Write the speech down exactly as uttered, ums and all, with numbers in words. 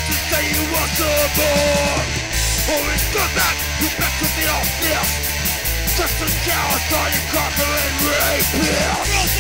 to say you want some more. Always come back, you back to the old fist. Just a coward, all you conquering rapist.